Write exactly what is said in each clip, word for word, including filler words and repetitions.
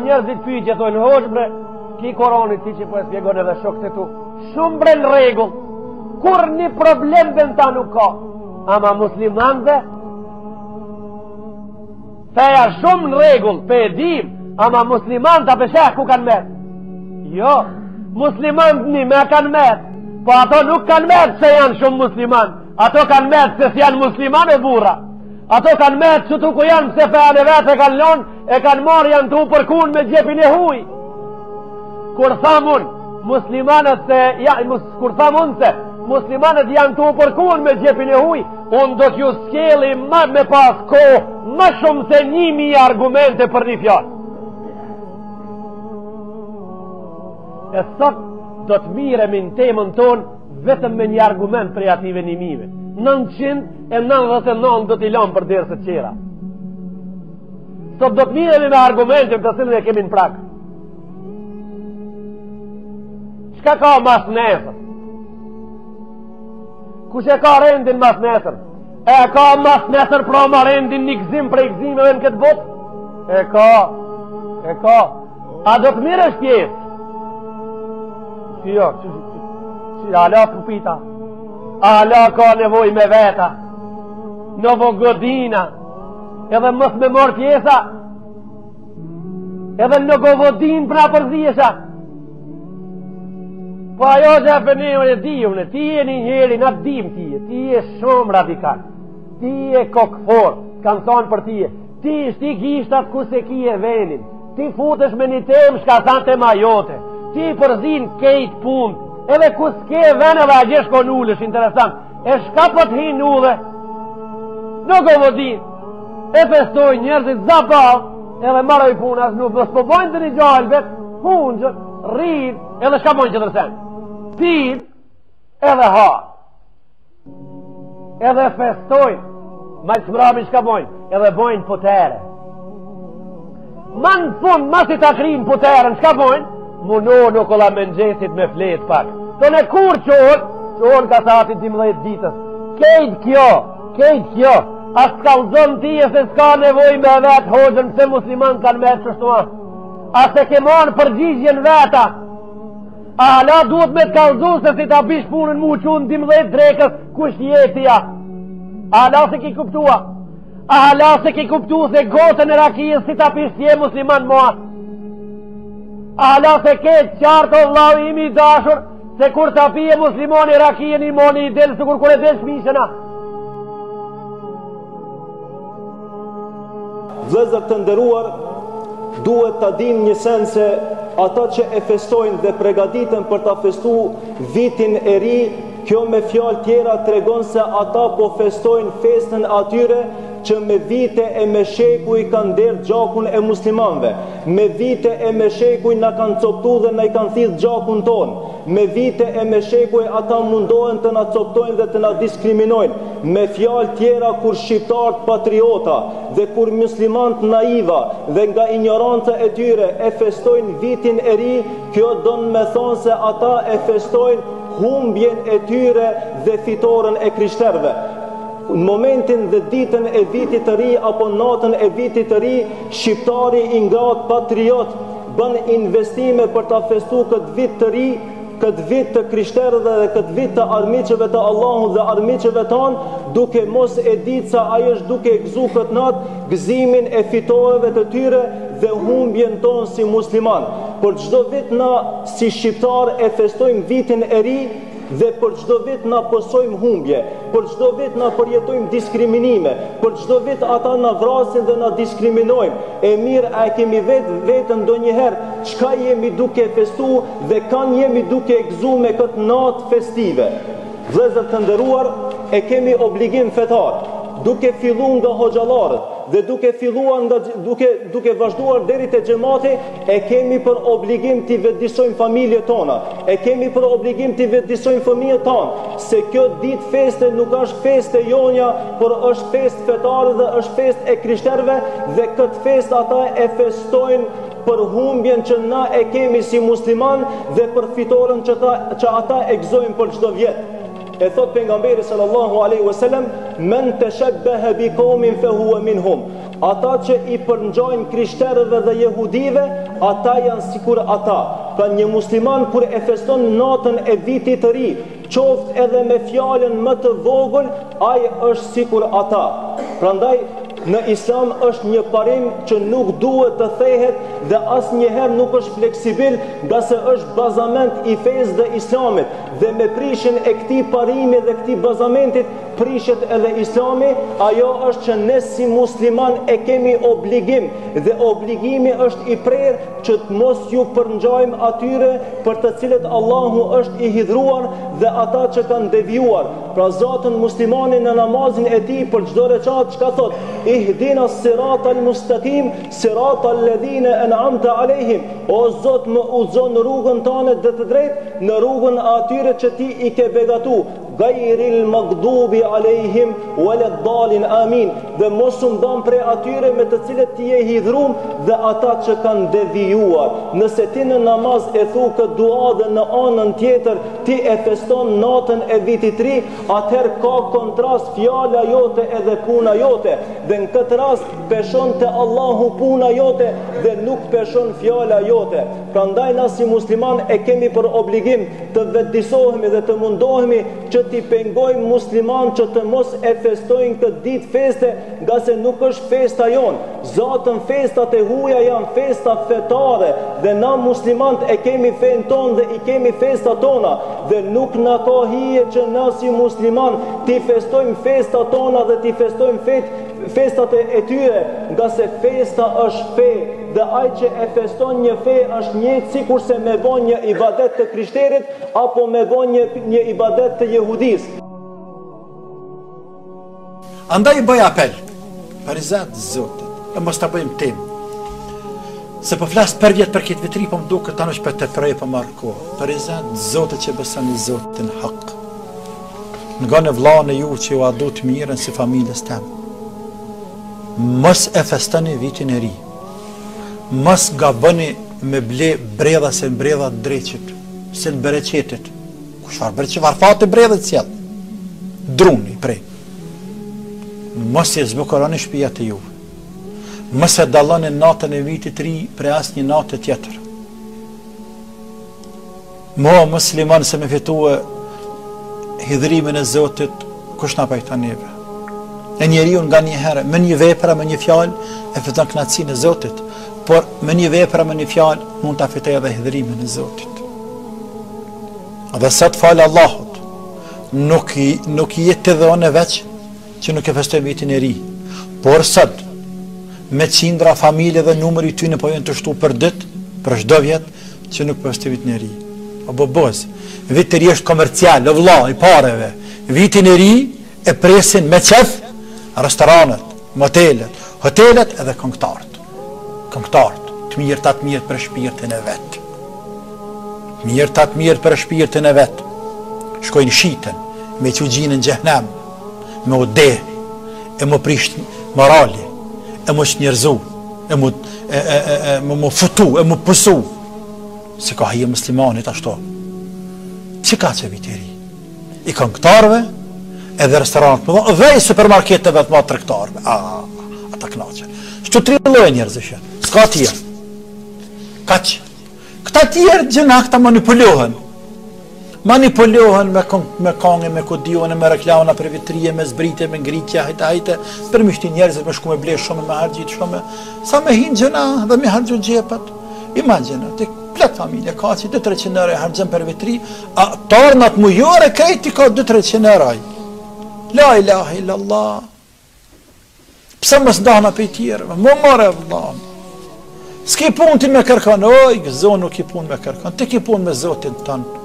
njerëzit pyetje, thonë hoxh bre, ki Koranit ti që po e spjegon edhe shokët e tu. Shumë bre në rregull. Kur një problem ben ta nuk ka. Ama muslimanëve feja shumë në rregull, pe e dim, ama muslimanët a pesheh ku kanë merë. Jo, muslimanët një me kanë merë, po ato nuk kanë merë se janë shumë musliman, ato kanë merë se si janë musliman e burra. Ato kanë merë që tu ku janë se feja në vetë e kanë lonë, e kanë marë janë tu përkun me gjepin e huj. Kur thamun muslimanët se, ja, mus, kur thamun se muslimanët janë tu përkun me gjepin e huj, unë do t'ju skeli ma me pas kohë, ma shumë se një mi argumente për një fjallë. E sot do të miremi në temën tonë vetëm me një argument për ative një mive. nëntëqind e nëntëdhjetë e nëntë do t'i lamë për derë se qera. Sot do të miremi me argumente të cilën e kemi në prakë. Shka ka mas nesër? Kush e ka rendin mas nesër? E ka mas nesër pra ma rendin një gzim për e gzimeve në këtë botë? E ka, e ka. A do të mirë është pjesë? Si jo, që, që, që, që ala kupita, ala ka nevoj me veta, novo godina, edhe mës me morë pjesa, edhe në govodin pra përzisha. Po ajo që e për një e di unë, ti e një njeri, na dim ti e, ti e shumë radikal, ti e kokëfor, kanë thonë për ti e, ti shti gishtat ku se ki e venin, ti futesh me një temë shka thanë tema jote, ti përzin kejt punë, edhe ku s'ke vene dhe a gjesh kon ullësh, interesant, e shka për t'hin ullë, në govodin, e festoj njerëzit zapav, edhe maroj punas nuk, dhe s'po bojnë të një gjallë vetë, pungjë, rrinë, edhe shka bojnë që tërsen, pin, edhe ha, edhe festojnë, ma që mrami shka bojnë, edhe bojnë potere, ma në fund, ma si ta krinë poterën, shka bojnë, muno nuk ola me nxesit me flet pak. Të në kur qohën, qohën ka sa ati dimdhejt ditës. Kejt kjo, kejt kjo, as t'ka uzon ti e se s'ka nevoj me vetë hoxën se musliman kanë me të qështua. As e ke marë përgjigjen veta. A hala duhet me t'ka uzon se si ta bish punën mu qunë dimdhejt drekës kush jetëja. A hala se ki kuptua. A hala se ki kuptu se gotën e rakijës si ta bish tje musliman mua. Ala se ketë qartë o vlau imi dashur, se kur ta pije muslimoni rakije një moni i delë, se kur kur e delë shmishena. Vëllezër të nderuar, duhet ta dim një sen se ata që e festojnë dhe pregaditen për ta festu vitin e ri, kjo me fjalë tjera tregon se ata po festojnë festën atyre që me vite e me shekuj kanë derë gjakun e muslimanve, me vite e me shekuj na kanë coptu dhe na i kanë thith gjakun ton, me vite e me shekuj ata mundohen të na coptojnë dhe të na diskriminojnë, me fjalë tjera kur shqiptarët patriota dhe kur muslimant naiva dhe nga ignoranca e tyre e festojnë vitin e ri, kjo don me thonë se ata e festojnë humbjen e tyre dhe fitoren e krishterëve. Në momentin dhe ditën e vitit të ri apo natën e vitit të ri, shqiptari i ngrat patriot bën investime për ta festu këtë vit të ri, këtë vit të krishterëve dhe këtë vit të armiqeve të Allahut dhe armiqeve tanë, duke mos e ditë sa ai është duke gëzu këtë natë gëzimin e fitoreve të tyre dhe humbjen tonë si musliman. Për çdo vit na si shqiptar e festojmë vitin e ri, dhe për çdo vit na pësojmë humbje, për çdo vit na përjetojmë diskriminime, për çdo vit ata na vrasin dhe na diskriminojmë. E mirë, a e kemi vetë vetën ndonjëherë çka jemi duke festu dhe kanë jemi duke gëzu me këtë natë festive. Vëllezër të nderuar, e kemi obligim fetar, duke filluar nga hoxhallarët dhe duke filluar nga duke duke vazhduar deri te xhamati, e kemi për obligim t'i vetëdijsojmë familjet tona, e kemi për obligim t'i vetëdijsojmë fëmijët tanë, se kjo ditë feste nuk është feste jonja, por është fest fetare dhe është fest e krishterëve dhe këtë fest ata e festojnë për humbjen që na e kemi si musliman dhe për fitoren që, ta, që ata e gëzojnë për çdo vjet. E thot pejgamberi sallallahu alaihi wasallam, men tashabbaha bi qaumin fa huwa minhum. ata që i përngjojnë krishterëve dhe jehudive, ata janë sikur ata. Pra një musliman kur e feston natën e vitit të ri, qoftë edhe me fjalën më të vogël, ai është sikur ata. Prandaj në islam është një parim që nuk duhet të thehet dhe asnjëherë nuk është fleksibil, nga se është bazament i fesë dhe islamit, dhe me prishjen e këtij parimi dhe këtij bazamentit prishet edhe islami. Ajo është që ne si musliman e kemi obligim, dhe obligimi është i prerë që të mos ju përngjajmë atyre për të cilët Allahu është i hidhruar dhe ata që kanë devijuar. Pra zatën muslimani në namazin e tij për çdo recat çka thot: ihdina siratal mustaqim siratal ladhina an'amta alehim. O Zot, më udhëzon rrugën tënde dhe të drejtë, në rrugën e atyre që ti i ke begatu, gairil magdubi alejhim walet dalin, amin. Dhe mos u ndan prej atyre me të cilët ti je hidhrum dhe ata që kanë devijuar. Nëse ti në namaz e thu këtë dua dhe në anën tjetër ti e feston natën e vitit ri, atëherë ka kontrast fjala jote edhe puna jote, dhe në këtë rast peshon te Allahu puna jote dhe nuk peshon fjala jote. Prandaj na si musliman e kemi për obligim të vetëdijsohemi dhe të mundohemi që t'i pengojmë musliman që të mos e festojnë këtë ditë feste, nga se nuk është festa jonë. Zatën festat e huaja janë festa fetare, dhe na muslimant e kemi fen ton dhe i kemi festa tona, dhe nuk na ka hije që na si musliman t'i festojmë festa tona dhe t'i festojmë fet, festat e tyre, nga se festa është fe, dhe ai që e feston një fe është njëjtë sikur se me bën një ibadet të krishterit apo me bën një, një ibadet të jehudis. Andaj bëj apel për Zot Zotit, e mos ta bëjmë temë. Se po flas për vjet për këtë vitri, po më duket tani është për të prej po marr kohë. Për Zot Zotit që beson në Zotin hak. Nga në vllahën e ju që ju a du të mirën si familjes tem. Mos e festoni vitin e ri. Mos gaboni me ble bredha se bredha dreqit, se në bereqetit. Kushfar bereqit, varfate bredha të sjell. Druni, prej. Mos e zbukuroni shtëpia të juve. Mos e dalloni natën e vitit ri për asnjë natë tjetër. Mo musliman se me fitue hidhrimin e Zotit, kush na pajton neve? E njeriu nga një herë, me një vepra, me një fjalë, e fiton kënaqësinë e Zotit, por me një vepra, me një fjalë, mund ta fitojë edhe hidhrimin e Zotit. Dhe sot falë Allahut, nuk i, nuk i jetë të dhënë veç që nuk e festoj vitin e ri, por sot, me qindra, familje dhe numëri ty në po jenë të shtu për dit, për çdo vjet, që nuk festoj vitin e ri. O boboz, vitin e ri është komercial, o vlla, i pareve. Vitin e ri e presin me qef restoranet, motelet, hotelet edhe këngëtarët. Këngëtarët, të mirë të atë mirë për shpirtin e vetë. Mirë të atë mirë për shpirtin e vetë. Shkojnë shiten, me që gjinën gjehnem, me u de, e mu prisht morali, e mu shnjerzu, e mu, e, e, e, e, mu, mu futu, e mu pësu. Se ka hije muslimanit ashto. Që ka që viteri? I këngëtarëve, edhe restoranët më dhe i supermarketeve të ma tregtarëve. A, ata knaqe. Shtu tri lloje njerëzishe. S'ka tjerë. Kaq. Këta tjerë gjëna këta manipulohen. Manipulohen me me kangë, me kodione, me reklama për vitrije, me zbritje, me ngritje, hajte hajte, për mishti njerëzit me shku me ble shumë, me hargjit shumë. Sa me hinë gjëna dhe me hargju gjepat. Imagine, të plot familje ka që dy trecent euro harxhon për vitri, a tornat mujore krejti ka dy trecent euro. La ilaha illallah. Pse mos ndahna për tjerë? Mo more vëllai. S'ke punë ti me kërkon, oj, zonë nuk i punë me kërkon, ti ki punë me Zotin tënë.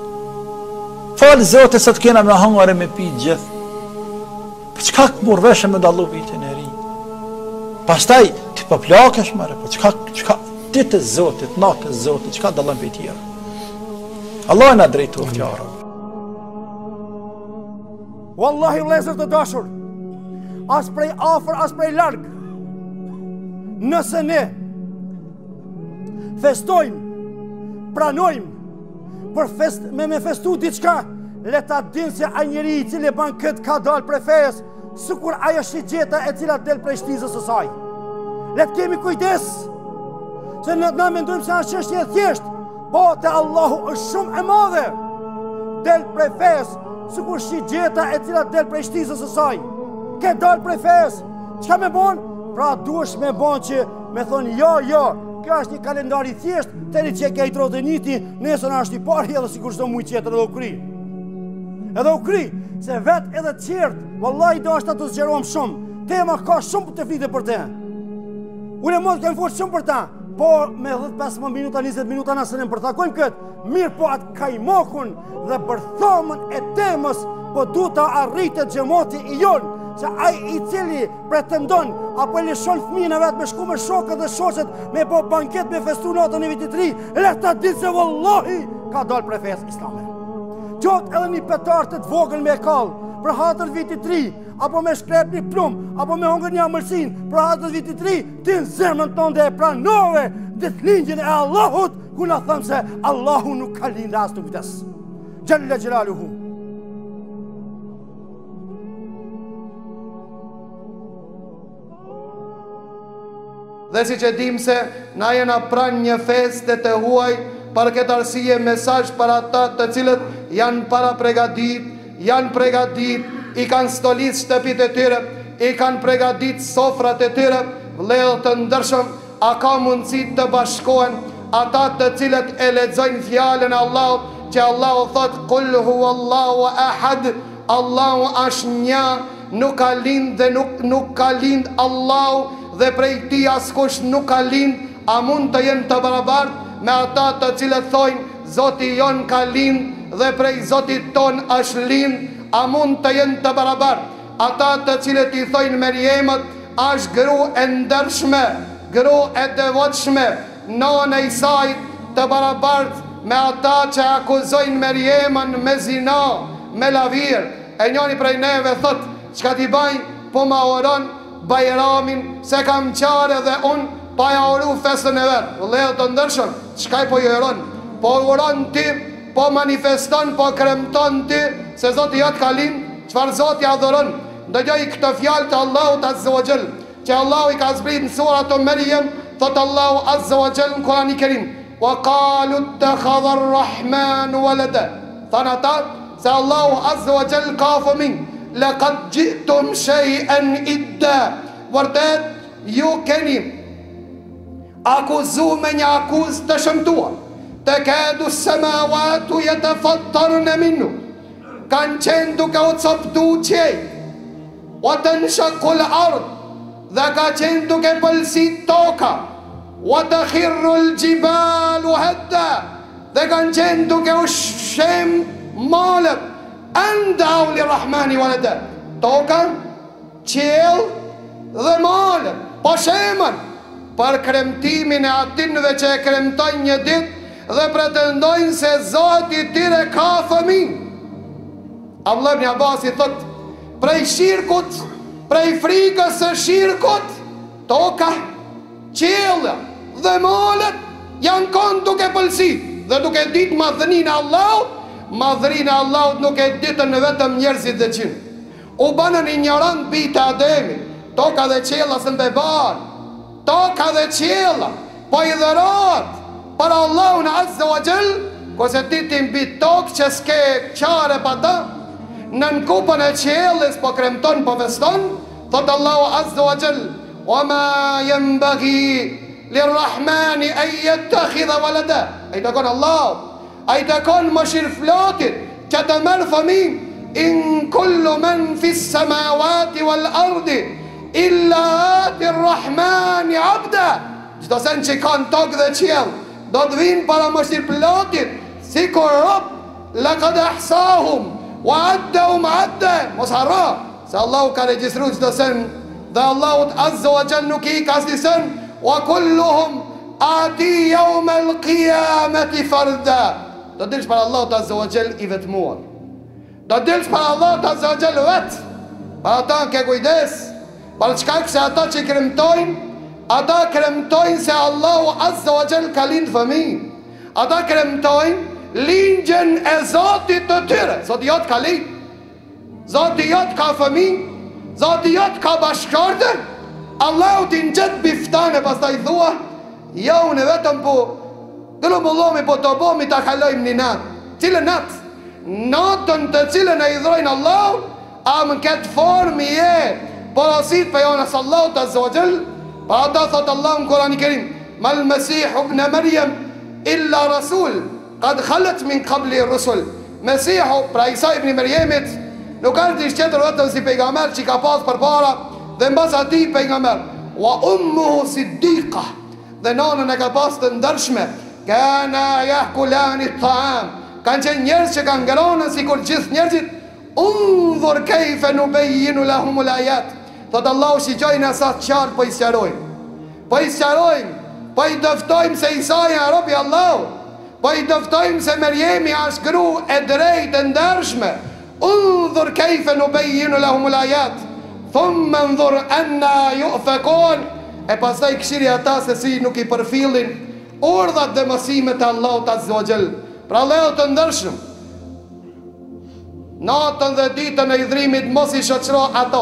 Falë Zotin se të kena me hangare me pi gjithë. Për çka këmur veshë me dallu vitin e ri? Pastaj, ti po plakesh mëre, për çka, çka, ditë e Zotit, natë e Zotit, çka dallon për tjerë? Allah na drejtu ftjarë. Wallahi vëllezër të dashur, as prej afër, as prej larg, nëse ne festojmë, pranojmë, për fest, me me festu diçka, le ta dinë se ai njeriu i cili ban këtë ka dalë prej fesë, sikur ajo është gjeta e cila del prej shtizës së saj. Le të kemi kujdes. Se në na mendojmë se është çështje e thjeshtë, po te Allahu është shumë e madhe. Del prej fesë, sikur shi gjeta e cila del prej shtisës së saj. Ke dal prej fesë. Çka më bën? Pra duhesh me bën që me thonë jo, jo, kjo është një kalendar i thjesht, tani që ke i troteniti, nesër është i pari edhe sikur çdo muaj tjetër edhe u kri. Edhe u kri, se vetë edhe qertë, vallahi do është të zgjerohem shumë. Tema ka shumë të flitë për te. Unë e mund të kemë folë shumë për ta, po me dhjetë pesëmbëdhjetë minuta, njëzet minuta nëse ne përtakojmë këtë, mirë po atë kajmokun dhe bërthomën e temës, po du ta arritë xhamati i jonë, se ai i cili pretendon apo e lëshon fëmijën e vet me shku me shokët dhe shoqet me po banket me festu natën e vitit të ri, le ta ditë se vallahi ka dalë prej fesë islame. Qoftë edhe një petar të vogël me kall për hatër vitit të ri, apo me shkrep një plum, apo me hongër një amërsin, për hatër vitit të ri, ti në zemrën tonë dhe e pranove ditëlindjen e Allahut, ku na thëmë se Allahu nuk ka lindë as nuk vdes. Gjelle Gjelaluhu. Dhe si që dim se na jena pran një feste të huaj, për këtë arsye mesazh për ata të cilët janë para pregadit, janë pregadit, i kanë stolit shtëpit e tyre, i kanë pregadit sofrat e tyre, vëllezër të ndershëm, a ka mundësi të bashkohen ata të cilët e lexojnë fjalën e Allahut, që Allahu thot Qul huwallahu ahad, Allahu është një, nuk ka lind dhe nuk nuk ka lind Allahu, dhe prej tij askush nuk ka lind, a mund të jenë të barabartë me ata të cilët thojnë Zoti jon ka lind dhe prej Zotit ton është lind, a mund të jenë të barabartë? Ata të cilët i thojnë Meriemët është gru e ndershme, gru e devotshme, nona i saj të barabartë me ata që akuzojnë Meriemën me zina, me lavir. E njëri prej neve thot, çka ti baj, po ma oron Bajramin, se kam qare dhe unë pa ja oru festën e vetë. Vëllezër të ndershëm, çka po i oron? Po oron ti, po manifeston, po kremton ti, se Zoti jot ka lind, çfarë Zoti adhuron? Ndëgjoj këtë fjalë të Allahut Azza wa Jall, që Allahu i ka zbrit në suratul Maryam, thot Allahu Azza wa Jall në Kur'anin e Kerim, wa qalu ittakhadha ar-rahmanu walada. Than ata se Allahu Azza wa Jall ka fëmijë. Laqad ji'tum shay'an idda. Vërtet ju keni akuzu me një akuz të shëmtuar. Takadu as-samawati yatafattarna minhu. Kanë qenë duke u coptu qej. Wa tanshaqqu al-ard. Dhe ka qenë duke pëlsit toka. Wa takhirru al-jibalu hadda. Dhe kanë qenë duke u shem malet. Andau li Rahmani walada. Toka, qiell dhe malet, po shemen për kremtimin e atinve që e kremtojnë një dit dhe pretendojnë se Zoti tyre ka fëmijë. Abdullah ibn Abbas i thot, prej shirkut, prej frikës së shirkut, toka, qiell dhe malet janë konë duke pëlsit dhe duke ditë madhëninë e Allahut. Madhërinë e Allahut nuk e ditën në vetëm njerëzit dhe gjinë. U banën ignorant bijtë Ademit. Toka dhe qiella së mbeban. Toka dhe qiella po i dhërat për Allahun Azza wa Jall, kose ti ti mbi tokë që s'ke qare pa ta, në në kupën e qiellës po kremton, po feston, thot Allahu Azza wa Jall, wa ma yanbaghi lirrahmani an yattakhidha walada. Ai takon Allahu, a i të konë më shirflotit që të mërë fëmijë. In kullu men fis samawati wal ardi illa ati rrahmani abda. Gjdo sen që kanë tokë dhe qiell do të vinë para më shirflotit, si kur rob laqad ahsahum wa addahum adda. Mos harra se Allahu ka regjistru gjdo sen, dhe Allahut Azza wa Jall nuk i ka asnjësen, wa kulluhum ati yawma al-qiyamati farda. Do dilsh për Allahut Azza wa Jall i vetmuar. Do dilsh për Allahut Azza wa Jall vetë. Për ata ke kujdes, për çka se ata që kremtojnë, ata kremtojnë se Allahu Azza wa Jall ka lind fëmijë. Ata kremtojnë lindjen e Zotit të tyre. Zoti jot ka lind. Zoti jot ka fëmijë. Zoti jot ka bashkëshorte. Allahu ti në gjithë biftane, pas ta i thua, ja unë e vetëm po, gëllu më lomi po të bomi ta kalojmë një natë. Cilë natë? Natën të cilën e idhrojnë Allahu, a më këtë formë je, porosit për jonës Allahu të zogjëll, pa ata thotë Allahu në Kurani Kerim, mal Mesihu ibn Maryam illa rasul, kad khalet min qabli rusul. Mesihu, pra Isa ibn Maryamit, nuk është ishtë qëtër vetëm si pejgamber që ka pas për para, dhe në bas ati pejgamber, wa ummuhu siddiqa, dhe nanën e ka pas të ndërshme, kana yahkulani ta'am, kanë qenë njerëz që kanë ngeronën si kur gjithë njerëzit, undhur kejfe nubejjinu lahumul ayat. Thotë Allahu shiqojnë asat qartë, po i sqarojmë, po i sqarojmë, po i dëftojmë se Isaja e robi Allahu, po i dëftojmë se Merjemi është gru e drejtë e ndershme. Undhur kejfe nubejjinu lahumul ayat, thumë ndhur anna yufakun, e pastaj këshiri ata se si nuk i përfillin urdhat dhe mësimet e Allahut azza wa jall. Pra Allahu të ndërshëm, natën dhe ditën e idhrimit mos i shoqëro ato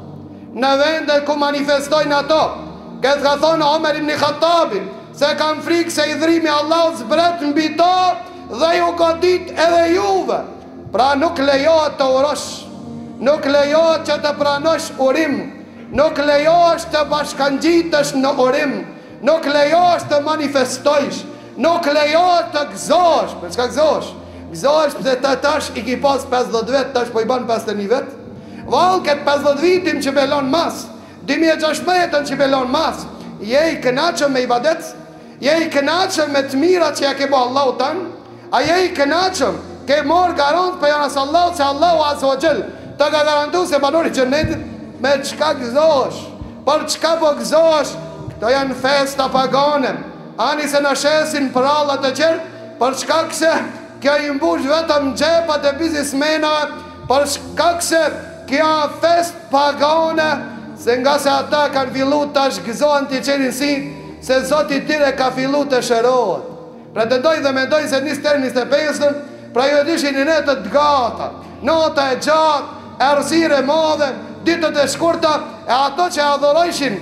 në vendet ku manifestojnë ato. Këtë ka thonë Omer ibn Khattabi, se kam frikë se idhrimi Allahut zbret mbi to dhe ju godit edhe juve. Pra nuk lejohet të urosh, nuk lejohet që të pranosh urim, nuk lejohet të bashkangjitesh në urim, nuk lejohet të manifestojsh, nuk lejohet të gëzosh. Për çka gëzosh? Gëzosh pëse të tash i ki pas pesëdhjetë vetë, tash po i ban pesëdhjetë e një vetë. Valë këtë pesëdhjetë vitin që belon mas, dy mijë e gjashtëdhjetë që belon mas, je i kënaqëm me ibadet? Je i kënaqëm me të mira që ja ke bo Allahu tanë? A je i kënaqëm? Ke morë garant për janës Allahu që Allahu azza wa jall të ka garantu se banori xhenetit? Me çka gëzosh? Për çka po gëzosh? Këto janë festa pagane. Ani se në shesin për allat e qërë, për shkak se kjo i mbush vetëm gjepat e biznismenave, për shkak se kjo fest pagane, se nga se ata kanë fillu të shgëzohen të qenin si, se Zoti tire ka fillu të shërohet. Pretendoj dhe mendoj se njës tërë njës të pesën, pra ju e dishin një netët gata, nota e gjatë, erësire madhe, ditët e shkurta, e ato që adhurojshin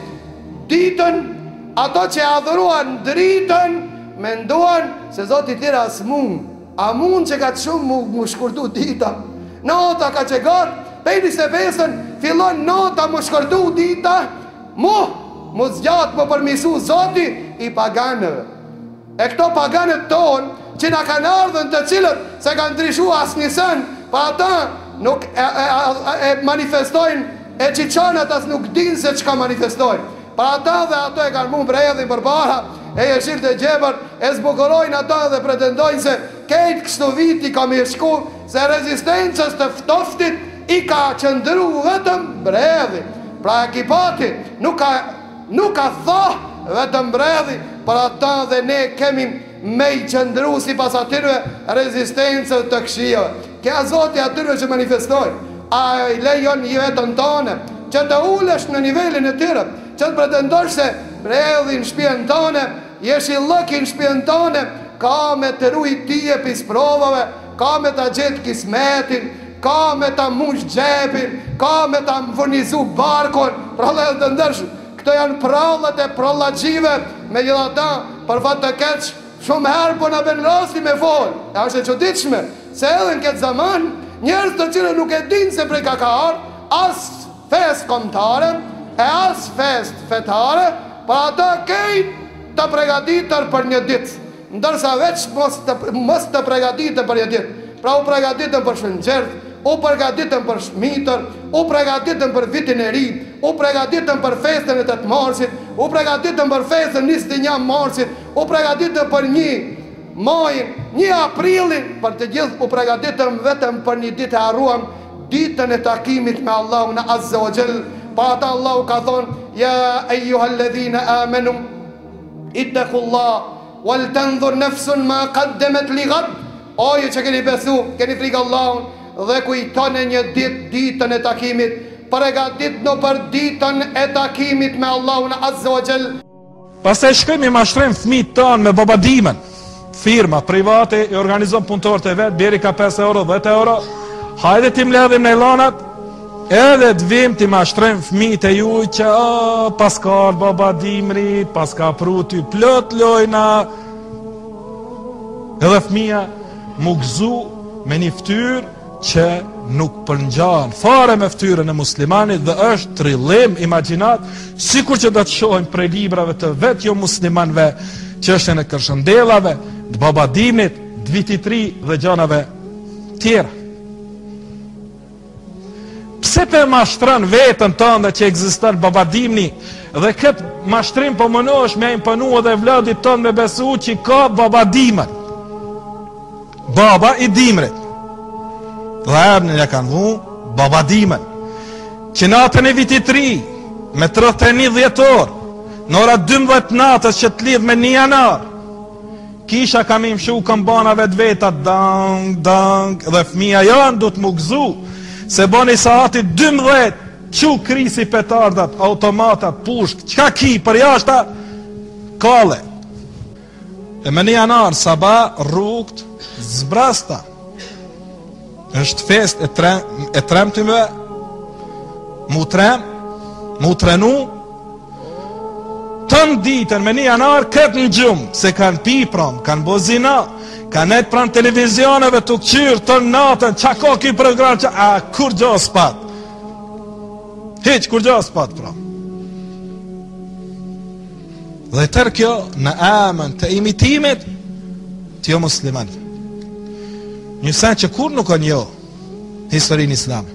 ditën, ato që adhuruan dritën, me nduan se Zoti tira as mund, a mund që ka të shumë mu, mu shkurtu dita. Nota ka që gatë, pejni se pesën, fillon nota mu shkurtu dita, mu, mu zgjatë mu përmisu Zoti i paganëve. E këto paganët tonë, që na kanë ardhën të cilët se kanë ndryshu as një sen, pa ata nuk e, e, e, e manifestojnë, e qiqanët as nuk dinë se që ka manifestojnë. Pa ata dhe ato e kanë mund brejëdhin për para, e jeshirë të gjebër, e zbukurojnë ata dhe pretendojnë se kejtë kështu viti ka mirë shku, se rezistencës të ftoftit i ka qëndru vetëm brejëdhin. Pra ekipati nuk ka, nuk ka tha vetëm brejëdhin, për ata dhe ne kemi me i qëndru si pas atyre rezistencët të këshive. Kja Zoti atyre që manifestojnë, a i lejon i vetën tane, që të ulesh në nivelin e tyre, që të pretendosh se brejëdhin shpjen tane, jesh i lëkin shpjen tane, ka me të ru i tije pis provave, ka me të gjithë kismetin, ka me të mush gjepin, ka me të furnizu barkon, pra lejë të ndërshë. Këto janë prallat e prallagjive, me gjitha ta, për fatë të keqë, shumë herë po në ben rasti me folë. E është e qëtitshme, se edhe në këtë zaman, njerës të cilë nuk e dinë se prej ka ka arë, as fest komtare, e as fest fetare, pa ata kejtë të pregaditër për një ditë, ndërsa veç mos të, mos të pregaditër për një ditë. Pra u pregaditën për shëngjert, u pregaditën për shmitër, u pregaditën për vitin e ri, u pregaditën për festën e të të marsit, u pregaditën për festën njësë të një marsit, u pregaditën për një majin, një aprilin, për të gjithë u pregaditën vetëm për një ditë e arruam, ditën e takimit me Allahu në Azza wa Jall. Pa ata Allahu ka thonë, ja ejuhalledhina amenum, ittakullah, wal të ndhur nefsun ma kaddemet ligat, oje që keni besu, keni frikë Allahun, dhe kujtone një dit, ditën e takimit, pregadit në për ditën e takimit me Allahun Azza wa Jall. Pastaj shkojmë i mashtrojmë fëmijët tanë me babadimen. Firma private i organizon punëtorët e vet, deri ka pesë euro, dhjetë euro. Hajde tim ledhim në lanat, edhe të vim të mashtrojmë fëmijët e juj që oh, pas ka baba dimrit, pas ka pru ty plot lojna, edhe fëmija mu gëzu me një ftyrë që nuk përngjan fare me ftyrën e muslimanit dhe është trillim imagjinat, sikur që do të shohim prej librave të vetë jo muslimanve, çështjen e kërshëndellave, të babadimit, të vitit ri dhe gjanave tjera. Pse pe mashtron vetën tënde që ekziston babadimni dhe këtë mashtrim po mënosh me imponu edhe vladit tonë me besu që ka babadimet, baba i dimrit dhe ebnin e kanë vu babadimet që natën e vitit ri me tridhjet e një dhjetor në ora dymbëdhjetë natës që të lidh me një janar kisha kam imshu këmbanave të veta dang, dang dhe fëmija janë du të më gëzu se bani saatit dymbëdhjetë që krisi petardat, automatat, pushk, qka ki për jashta kale e me një janar sabah rrugt zbrasta është fest e, tre, e tremtime mu trem mu trenu tën ditën me një janar këtë në gjumë se kanë pi pram, kanë bozina kanë et pran televizioneve të këqyrë tën natën, qa ka ki program qa, a kur gjo s'pat hiq kur gjo s'pat pra dhe tër kjo në amën të imitimit të jo musliman një sen që kur nuk o njo historinë islame.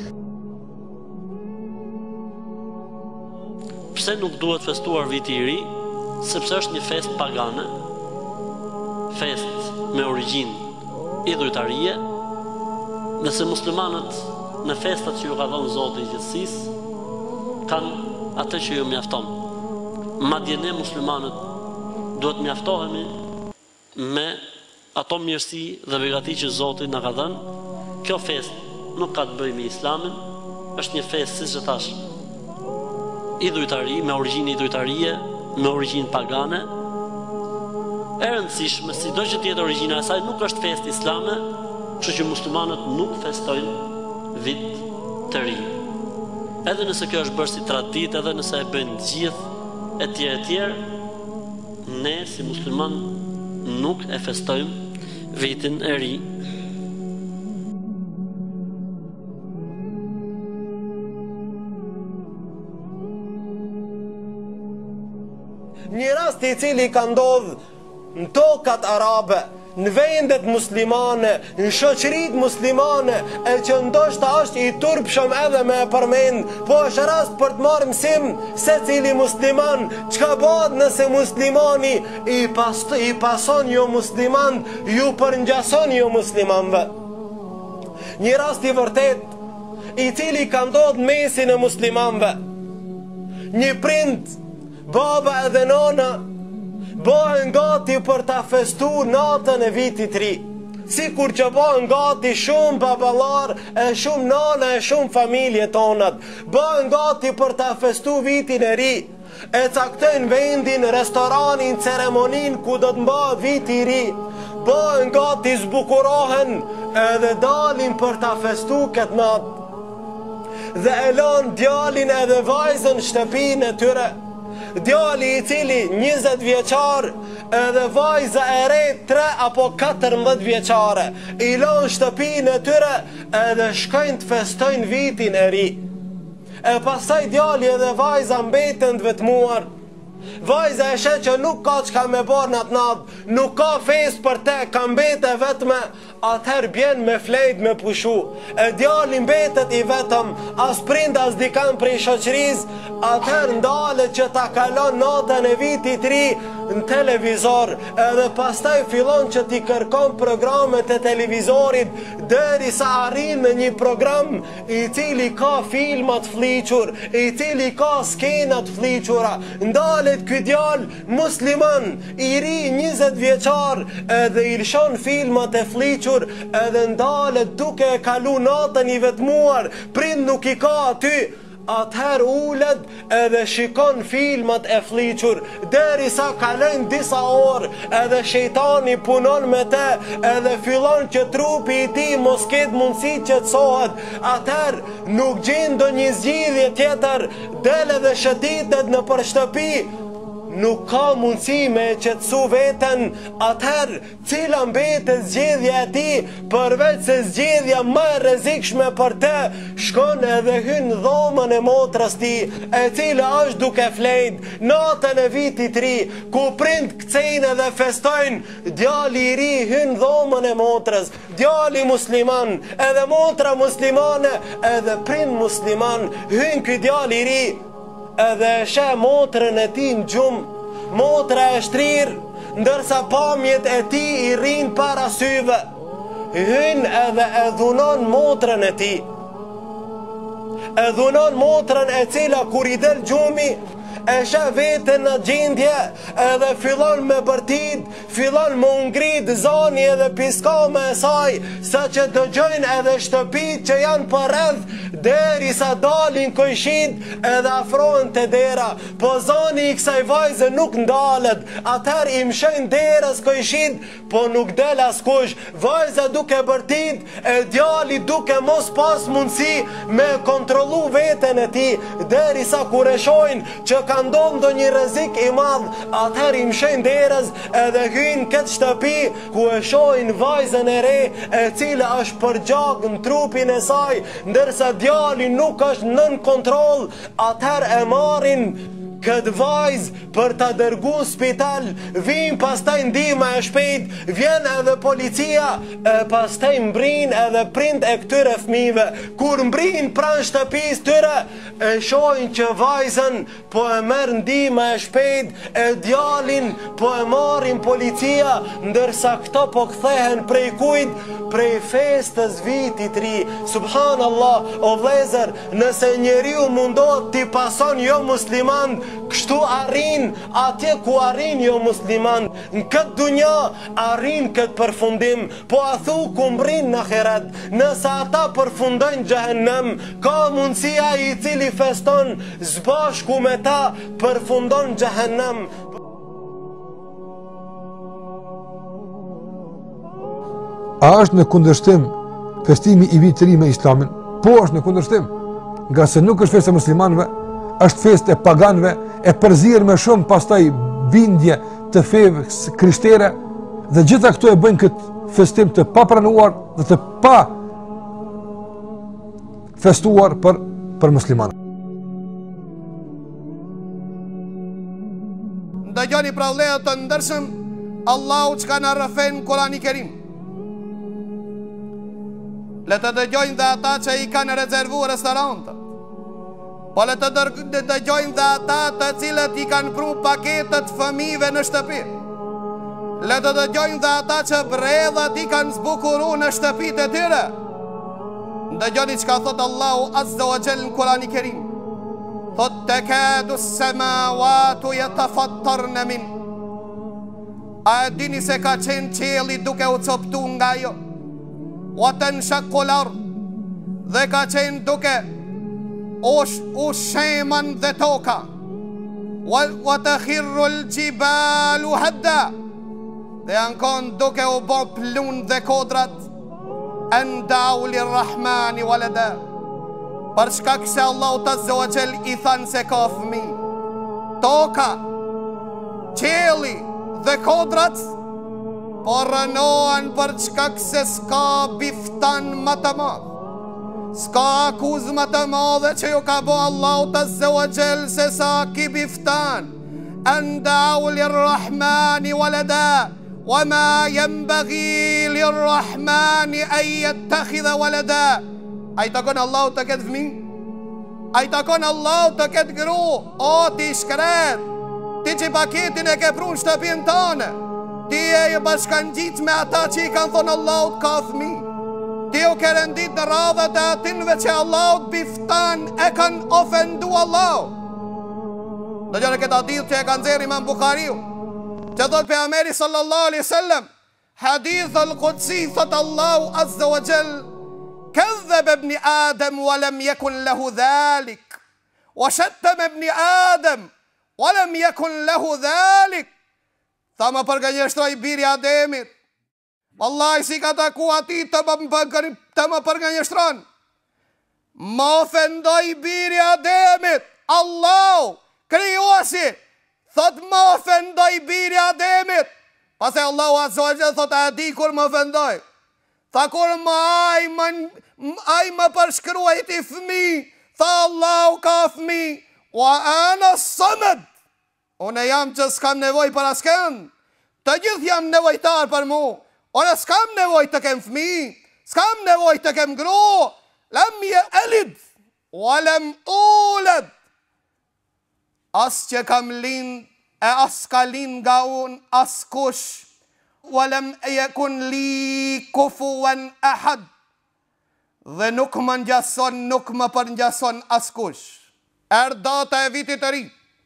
Pse nuk duhet festuar viti i ri? Sepse është një fest pagane, fest me origjinë idhujtarie, dhe se muslimanët në festat që ju ka dhënë Zoti i gjithësisë kanë atë që ju mjafton. Madje ne muslimanët duhet mjaftohemi me ato mirësi dhe begati që Zoti na ka dhënë. Kjo fest nuk ka të bëjë me Islamin, është një fest siç e thash, idhujtari, me origjinë idhujtarie, me origjinë pagane. E rëndësishme, sido që tjetë origjina e saj, nuk është fest islame, kështu që muslimanët nuk festojnë vit të ri. Edhe nëse kjo është bërë si traditë, edhe nëse e bëjnë gjithë e tjerë e tjerë, ne si musliman nuk e festojmë vitin e ri. Një rast i cili ka ndodhë në tokat arabe, në vendet muslimane, në shoqërit muslimane, e që ndoshta është i turpshëm edhe me e përmend, po është rast për të marrë mësim se cili musliman, çka bëhet nëse muslimani i, pas, i pason jo musliman, ju përngjason jo muslimanve. Një rast i vërtet, i cili ka ndodhë në mesin e muslimanve. Një prind, baba edhe nona, bëhen gati për ta festu natën e vitit ri. Sikur që bëhen gati shumë babalar, e shumë nana, e shumë familje tonat. Bëhen gati për ta festu vitin e ri. E caktojnë vendin, restoranin, ceremonin ku do të mbahet viti i ri. Bëhen gati, zbukurohen edhe dalin për ta festu këtë natë. Dhe e lën djalin edhe vajzën shtëpinë e tyre. Djali i cili njëzet vjeqar edhe vajza e re tre apo katërmbëdhjetë vjeqare i lën shtëpinë e tyre edhe shkojnë të festojnë vitin e ri. E pastaj djali edhe vajza mbeten të vetmuar. Vajza e shet që nuk ka çka me bërë në atë natë, nuk ka fest për te, ka mbete vetme, atëherë bjen me flejt me pushu. E djali mbetet i vetëm, as prind as dikan prej shoqëris, atëherë ndalet që ta kalon natën e vitit ri në televizor, edhe pastaj fillon që t'i kërkon programet e televizorit, deri sa arrin në një program i cili ka filmat fliqur, i cili ka skenat fliqura. Ndalet ky djalë musliman, i ri njëzet vjeqar, edhe i lëshon filmat e fliqur, edhe ndalet duke e kalu natën i vetmuar, prind nuk i ka aty, atëher ullet edhe shikon filmat e fliqur, deri sa kalojnë disa orë, edhe shejtani punon me te, edhe fillon që trupi i ti mos ketë mundësi që të sohet, atëher nuk gjen ndonjë zgjidhje tjetër, del edhe shëtitet në për shtëpi, nuk ka mundësi me qetësu veten, atëherë cila mbetet zgjedhja e ti, përveç se zgjedhja më e rrezikshme për të, shkon edhe hyn dhomën e motrës ti, e cila është duke flejt, natën e vitit ri, ku prind kcejnë edhe festojnë, djali i ri hyn dhomën e motrës, djali musliman, edhe motra muslimane, edhe prind musliman, hyn ky djali i ri, edhe e she motrën e ti në gjumë, motra e shtrirë, ndërsa pamjet e ti i rinë para syve, hyn edhe e dhunon motrën e ti, e dhunon motrën e cila kur i del gjumi, e shë vetën në gjendje, edhe fillon me bërtit, fillon me ungrit zani edhe piskame e saj, sa që dëgjojnë edhe shtëpit që janë përreth, deri sa dalin kojshit edhe afrohen të dera, po zani i kësaj vajze nuk ndalet, atër i mshën derës kojshit, po nuk del askush, vajza duke bërtit, e djali duke mos pas mundësi me kontrolu vetën e ti, deri sa kur e shojnë që ka ndonë do një rrezik i madh, atëher i mshen derës edhe hynë këtë shtëpi ku e shojnë vajzën e re e cila është përgjak në trupin e saj, ndërsa djali nuk është nën kontroll, atëher e marrin këtë vajzë për ta dërgu spital, vin pastaj ndihma e shpejt, vjen edhe policia, e pastaj mbrin edhe prind e këtyre fëmijëve. Kur mbrin pranë shtëpisë tyre, e shohin që vajzën po e merr ndihma e shpejt, e djalin po e marrin policia, ndërsa këto po kthehen prej kujt? Prej festës vitit ri. Subhanallah, o vëllezër, nëse njeriu mundohet t'i pason jo musliman, kështu arrin atje ku arrin jo musliman, në këtë dunja arrin këtë përfundim, po a thu ku mbrin në ahiret, nëse ata përfundojnë xhehenem, ka mundësia i cili feston zbashku me ta përfundon xhehenem. A është në kundërshtim festimi i vitit të ri me Islamin? Po, është në kundërshtim, nga se nuk është festë e muslimanëve, është festë e paganëve, e përzirë me shumë pastaj bindje të feve krishtere, dhe gjitha këto e bëjnë këtë festim të papranuar dhe të pa festuar për, për muslimanë. Ndëgjoni pra vëllezër të ndershëm, Allahu çka na rrëfen Kurani Kerim. Le të dëgjojnë dhe ata që i kanë rezervu restorante, po le të dëgjojnë dhe ata të cilët i kanë pru paketet fëmijëve në shtëpi, le të dëgjojnë dhe ata që bredhat i kanë zbukuru në shtëpit e tyre. Dëgjoni çka thot Allahu Azza wa Jall në Kurani Kerim. Thot takadu as-samawati yatafattarna min. A e dini se ka qenë qielli duke u coptu nga jo? Wa tanshaqqu al-ard, dhe ka qenë duke u sheman dhe toka, wa takhirru al-jibalu hadda, dhe janë konë duke u bo plun dhe kodrat, an da'u lir-rahmani walada, për shkak se Allahu Azza wa Jall i thanë se ka fëmi. Toka, qielli dhe kodrat po rënohen për shkak se s'ka biftan më të madh, s'ka akuz më të madhe që ju ka bo Allahu Azza wa Jall se sa ki biftan. An da'u lir-rahmani walada, wa ma yanbaghi lir-rahmani an yattakhidha walada. Ai takon Allahu të ketë fëmijë? Ai takon Allahu të ketë gru? O ti shkret, ti që paketin e ke pru në shtëpinë tënde, ti e i bashkan gjit me ata që i kanë thonë Allahut ka fëmi, ti u ke rendit në radhët e atinve që Allahut biftan e kanë ofendu Allahut. Në gjënë këtë hadith që e kanë zeri Imam Bukhariu, që thot pejgamberi sallallahu alaihi wasallam, hadith al-Qudsi, thot Allahu Azza wa Jall, kadhaba ibn Adam wa lam yakun lahu dhalik. وشتم ابن آدم ولم يكن له ذلك. Tha më përgënjeshtroj biri Ademit. Wallahi si ka taku ati të më, të më përgënjeshtron. Më ofendoj biri Ademit. Allah, krijuesi, thot më ofendoj biri Ademit. Pase Allahu azza wa jalla thot a di kur më ofendoj. Tha kur më aj më, aj më përshkruaj ti fëmi. Tha Allahu ka fëmi. Wa ana samad. Unë jam që s'kam nevoj për asken. Të gjithë jam nevojtar për mu. Unë s'kam nevoj të kem fëmi. S'kam nevoj të kem gru. Lam je elid. Wa lam uled. As që kam lind, e as ka lind nga unë as kush. Wa lam yakun li kufuwan ahad. Dhe nuk më ngjason, nuk më përngjason as kush. Er data e vitit të ri.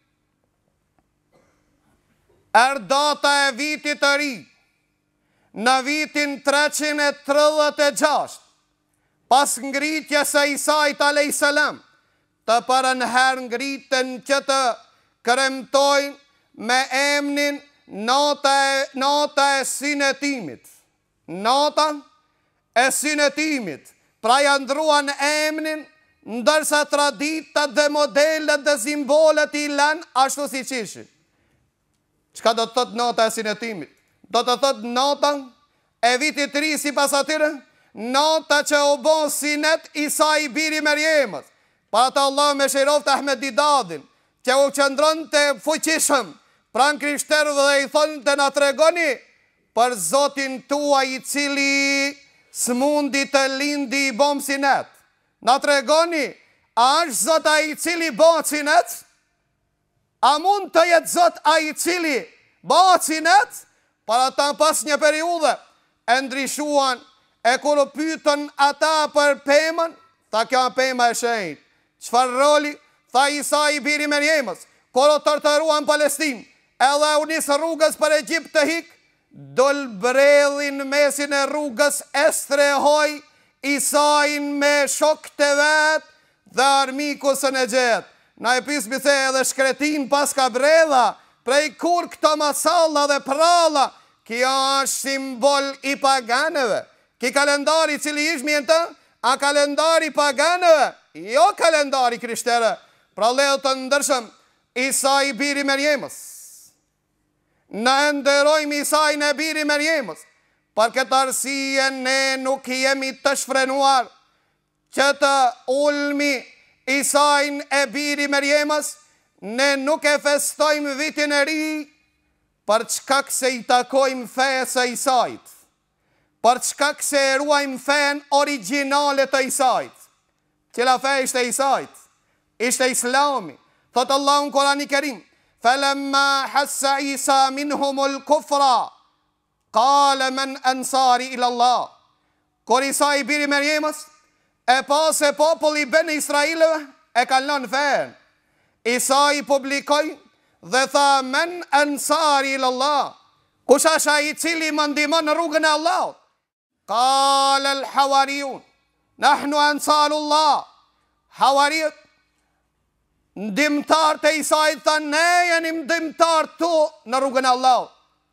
Er data e vitit të ri. Në vitin treqind e tridhjet e gjashtë, pas ngritjes së Isait alayhis salam, të parën herë ngritën që të kremtojnë me emrin nota e, nota e sinetimit. Nota e sinetimit. Pra janë ndruan emrin, ndërsa traditat dhe modelet dhe simbolet i lanë ashtu si qishin. Qka do të thot nota e sinetimit? Do të thot nota e vitit të ri si pas atyre, nota që u bon sinet Isa i biri Merjemës. Pa të Allah me shiroft Ahmed Didadin, që u qëndron të fuqishëm, pran krishterëve dhe i thonë të na tregoni për Zotin tua i cili s'mundi të lindi i bom sinet. Na tregoni, a është Zot a i cili bom sinet? A mund të jetë Zot a i cili bëhet sinet? Para ta pas një periudhe e ndryshuan, e kur u pyetën ata për pemën, tha kjo pema e shenjtë. Çfarë roli? Tha Isa i biri Merjemës. Kur u torturuan Palestinë, edhe u nis rrugës për Egjipt të hik, dol bredhin mesin e rrugës e strehoi Isain me shokët e vet dhe armikusën e gjet. Na e pis bithe edhe shkretin pas ka bredha, prej kur këto masalla dhe pralla, kjo është simbol i paganeve. Ki kalendari cili ish mjen të, a kalendari paganeve, jo kalendari krishtere. Pra leo të ndërshëm, Isa i biri Merjemës. Në enderojmë Isa i në biri Merjemës, për këtë arsye ne nuk jemi të shfrenuar që të ulmi Isain e biri Merjemës, ne nuk e festojmë vitin e ri për çkak se i takojmë fejës e Isait, për çkak se e ruajmë fejën originale të Isait. Cila fejë ishte Isait? Ishte Islami. Thotë Allahu në Kurani Kerim, falamma hassa Isa minhumul kufra, qala man ansari ila Allah. Kur Isa i biri Merjemës e pa se populli ben Israelëve e ka lënë fen, Isa i publikoi dhe tha men ansari ila Allah. Kush është ai i cili më ndihmon në rrugën e Allahut? Qala al hawariyun nahnu ansarullah. Hawariut, ndimtar të Isait tha ne jeni ndimtar tu në rrugën e Allahut.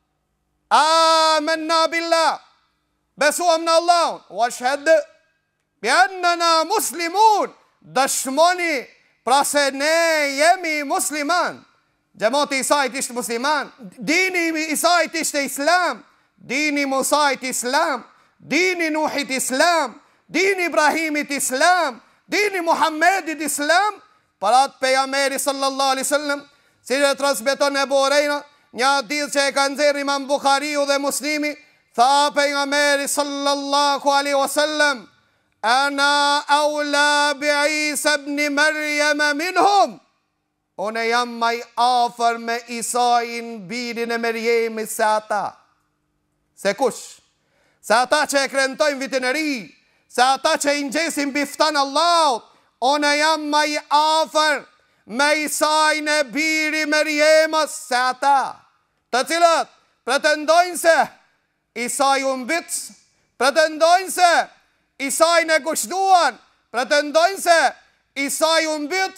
Amanna billah, besuam në Allahun, wa shahad bi annana muslimun, dëshmoni pra se ne jemi musliman. Xhamati Isait ishte musliman, dini Isait ishte Islam, dini Musait Islam, dini Nuhit Islam, dini Ibrahimit Islam, dini Muhammedit Islam. Para atë pejgamberi sallallahu alaihi wasallam, si që transmeton Ebu Hurajra, një hadith që e kanë nxjerrë Imam Buhariu dhe Muslimi, tha pejgamberi sallallahu alaihi wasallam, ana aula bi Isa ibn Maryam minhum. Unë jam më i afër me Isain birin e Merjemit se ata. Se kush? Se ata që e kremtojnë vitin e ri, se ata që i ngjesin biftan Allahut. Unë jam më i afër me Isain e biri Merjemës se ata, të cilët pretendojnë se Isai u mbyt, pretendojnë se Isain e kushtuan, pretendojnë se Isai u mbyt,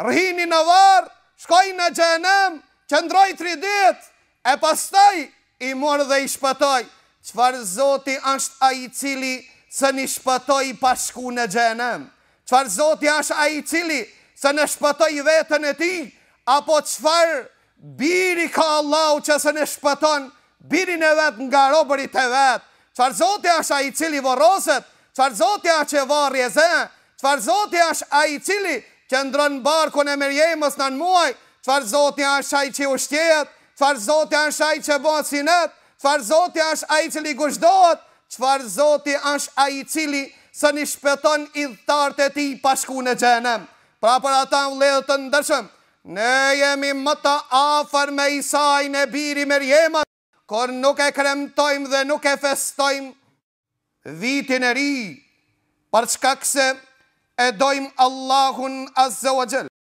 rrihni në varë, shkoj në xhenem, qëndroj tri ditë, e pastaj i morë dhe i shpëtoj. Qëfar Zoti është ai i cili së një shpëtoj pa shku në xhenem? Qëfar Zoti është ai i cili së në shpëtoj vetën e ti? Apo qëfar biri ka Allahu që së në shpëton birin e vetë nga robërit e vetë? Qëfar Zoti është ai i cili vorroset? Qëfar Zoti është që varë jeze? Qëfar Zoti është ai i cili që ndronë barkun e Merjemës në në muaj? Qëfar Zoti është ai që ushtjet? Qëfar Zoti është ai që bëhet sinet? Qëfar Zoti është ai i cili gushdohet? Qëfar Zoti është ai i cili së një shpëton idhtarët e ti pa shku në xhenem? Pra për ata vëllezër të ndërshëm, ne jemi më të afër me Isajin e biri Merjemës, kur nuk e kremtojmë dhe nuk e festojmë vitin e ri, për shkak se e dojmë Allahun Azza wa Jall.